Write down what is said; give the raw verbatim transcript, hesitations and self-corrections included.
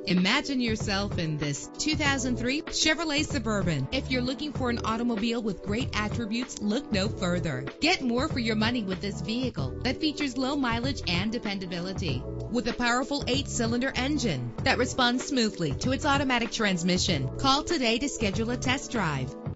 Imagine yourself in this two thousand three Chevrolet Suburban. If you're looking for an automobile with great attributes, look no further. Get more for your money with this vehicle that features low mileage and dependability. With a powerful eight-cylinder engine that responds smoothly to its automatic transmission. Call today to schedule a test drive.